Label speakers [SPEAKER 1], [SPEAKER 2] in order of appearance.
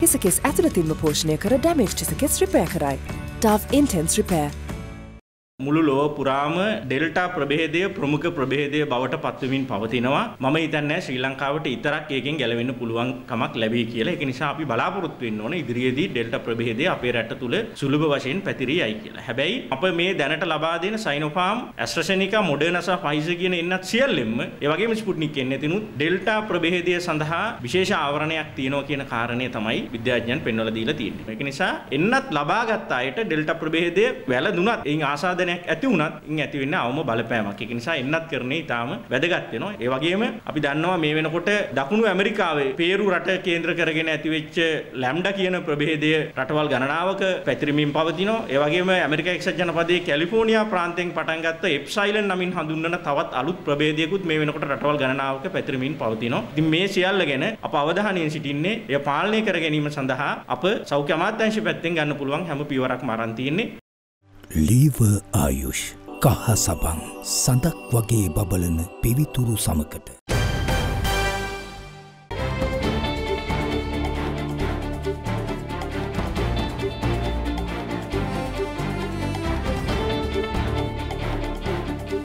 [SPEAKER 1] Tisakis ඇතුළතින්ම පෝෂණය කර damage tisakis repair කරයි. Dove Intense Repair.
[SPEAKER 2] මුළු ලෝක පුරාම ඩෙල්ටා ප්‍රභේදය ප්‍රමුඛ ප්‍රභේදය බවට පත්වමින් පවතිනවා. මම හිතන්නේ ශ්‍රී ලංකාවට විතරක් එකකින් ගැලවෙන්න පුළුවන් කමක් ලැබෙයි කියලා. ඒක නිසා අපි බලාපොරොත්තු වෙන්න ඕන ඉදිරියේදී ඩෙල්ටා ප්‍රභේදය අපේ රට තුල සුලභ වශයෙන් පැතිරියයි කියලා. හැබැයි අප මේ දැනට ලබා දෙන සයිනෝෆාම්, ඇස්ට්‍රාසෙනිකා, මොඩර්නා සහ ෆයිසර් කියන එන්නත් සියල්ලෙම ඒ වගේම ස්පුට්නික් එන්නේ තිනුත් ඩෙල්ටා ප්‍රභේදය සඳහා විශේෂ ආවරණයක් තියෙනවා කියන කාරණය තමයි විද්‍යාඥයන් පෙන්වලා දීලා තියෙන්නේ. ඒක නිසා එන්නත් ලබාගත් අයට ඩෙල්ටා ප්‍රභේදය වැළඳුණත් එයින් ආසාදනයක් ඇති වුණත් ඉන් ඇති වෙන්නේ අවම බලපෑමක්. ඒක නිසා එන්නත් කරන්නේ ඊටාම වැදගත් වෙනවා. ඒ වගේම අපි දන්නවා මේ වෙනකොට දකුණු ඇමරිකාවේ පේරු රට කේන්ද්‍ර කරගෙන ඇති වෙච්ච ලැම්ඩා කියන ප්‍රභේදය රටවල් ගණනාවක පැතිරෙමින් පවතිනවා. ඒ වගේම ඇමරිකා එක්සත් ජනපදයේ කැලිෆෝනියා ප්‍රාන්තයෙන් පටන් ගත්ත එප්සයිලන් නමින් හඳුන්වන තවත් අලුත් ප්‍රභේදයකුත් මේ වෙනකොට රටවල් ගණනාවක පැතිරෙමින් පවතිනවා. ඉතින් මේ සියල්ල ගැන අප අවධානයෙන් සිටින්නේ එය පාලනය කර ගැනීම සඳහා අප සෞඛ්‍ය අමාත්‍යාංශ පැත්තෙන් ගන්න පුළුවන් හැම පියවරක්ම අරන් තියෙන්නේ.
[SPEAKER 3] ලීවර් ආයුෂ් කහ සබන් සඳක් වගේ බබලන පිවිතුරු සමකට